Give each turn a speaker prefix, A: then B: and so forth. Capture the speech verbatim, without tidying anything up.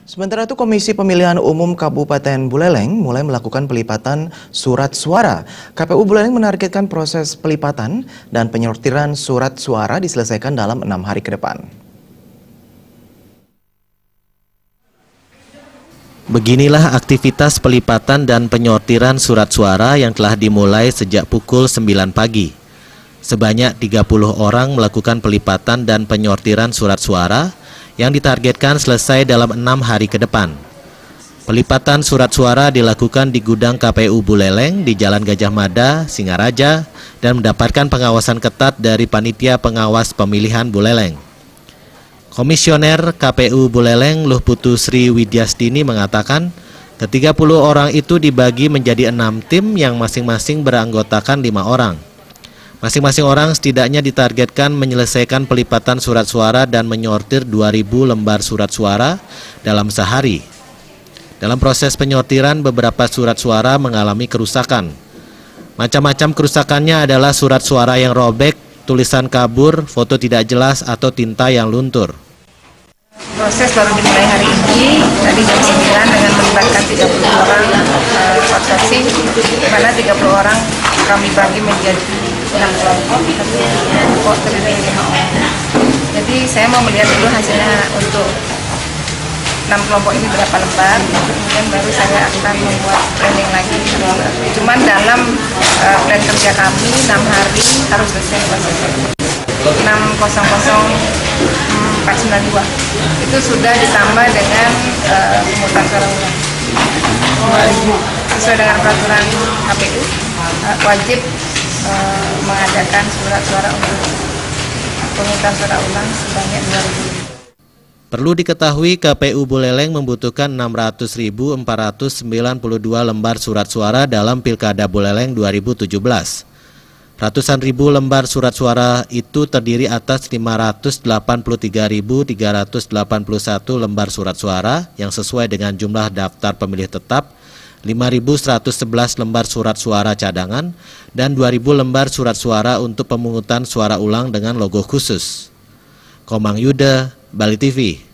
A: Sementara itu, Komisi Pemilihan Umum Kabupaten Buleleng mulai melakukan pelipatan surat suara. K P U Buleleng menargetkan proses pelipatan dan penyortiran surat suara diselesaikan dalam enam hari ke depan.
B: Beginilah aktivitas pelipatan dan penyortiran surat suara yang telah dimulai sejak pukul sembilan pagi. Sebanyak tiga puluh orang melakukan pelipatan dan penyortiran surat suara yang ditargetkan selesai dalam enam hari ke depan. Pelipatan surat suara dilakukan di gudang K P U Buleleng di Jalan Gajah Mada, Singaraja, dan mendapatkan pengawasan ketat dari Panitia Pengawas Pemilihan Buleleng. Komisioner K P U Buleleng Luhputu Sri Widyastini mengatakan, ke tiga puluh orang itu dibagi menjadi enam tim yang masing-masing beranggotakan lima orang. Masing-masing orang setidaknya ditargetkan menyelesaikan pelipatan surat suara dan menyortir dua ribu lembar surat suara dalam sehari. Dalam proses penyortiran, beberapa surat suara mengalami kerusakan. Macam-macam kerusakannya adalah surat suara yang robek, tulisan kabur, foto tidak jelas, atau tinta yang luntur.
C: Proses baru dimulai hari ini, tadi jam sembilan dengan melibatkan tiga puluh orang uh, otopsi, di mana tiga puluh orang kami bagi menjadi enam kelompok, kelompok terdiri lima orang. Jadi saya mau melihat dulu hasilnya untuk enam kelompok ini berapa lembar, kemudian baru saya akan membuat planning lagi. Cuman dalam uh, plan kerja kami enam hari harus selesai prosesnya. enam nol empat sembilan dua itu sudah ditambah dengan uh, pemungutan suara ulang sesuai dengan peraturan K P U uh, wajib uh, mengadakan surat suara untuk pemungutan suara ulang sebanyak dua ribu.
B: Perlu diketahui K P U Buleleng membutuhkan enam ratus ribu empat ratus sembilan puluh dua lembar surat suara dalam Pilkada Buleleng dua ribu tujuh belas. Ratusan ribu lembar surat suara itu terdiri atas lima ratus delapan puluh tiga ribu tiga ratus delapan puluh satu lembar surat suara yang sesuai dengan jumlah daftar pemilih tetap, lima ribu seratus sebelas lembar surat suara cadangan, dan dua ribu lembar surat suara untuk pemungutan suara ulang dengan logo khusus. Komang Yuda, Bali T V.